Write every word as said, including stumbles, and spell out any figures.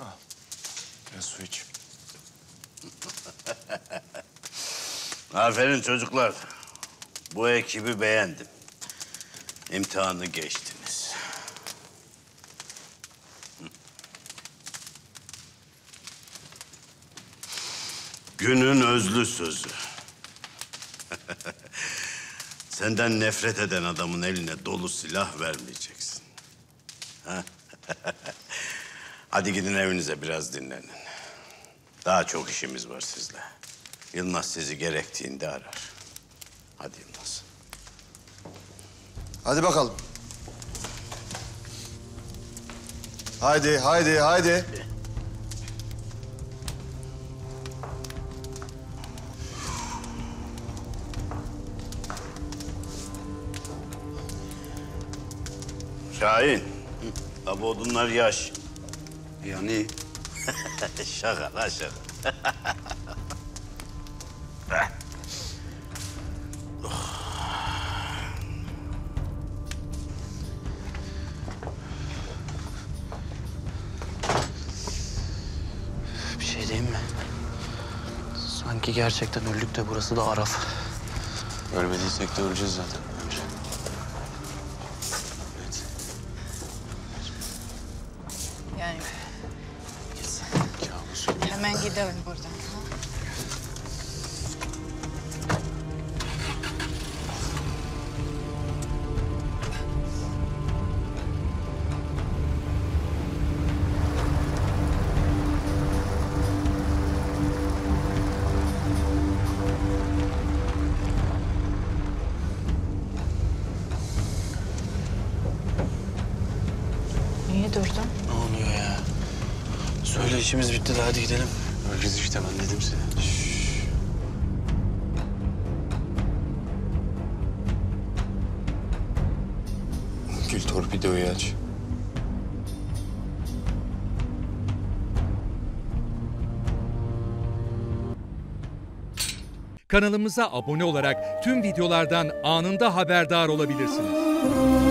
Al. Biraz su iç. Aferin çocuklar. Bu ekibi beğendim. İmtihanı geçtiniz. Günün özlü sözü. Senden nefret eden adamın eline dolu silah vermeyeceksin. Hadi gidin evinize biraz dinlenin. Daha çok işimiz var sizle. Yılmaz sizi gerektiğinde arar. Hadi Yılmaz. Hadi bakalım. Haydi, haydi, haydi. Şahin. Tabi odunlar yaş. Yani Şaka la şaka. Bir şey diyeyim mi? Sanki gerçekten öldük de burası da Araf. Ölmediysek de öleceğiz zaten. Ömür. Evet. Yani Kabus gibi. hemen gidelim buradan. Ha? Niye durdun? Ne oluyor ya? Söyle işimiz bitti de hadi gidelim. Öleceğiz işte, ben dedim size. Gül, torpidoyu aç. Kanalımıza abone olarak tüm videolardan anında haberdar olabilirsiniz.